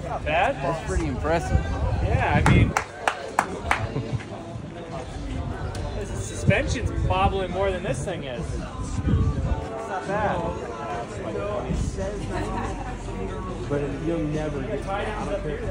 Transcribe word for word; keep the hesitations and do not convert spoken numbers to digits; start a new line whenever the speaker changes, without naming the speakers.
Not bad.
That's pretty impressive.
Yeah, I mean, this suspension's bobbling more than this thing is. It's not bad.
But you'll never get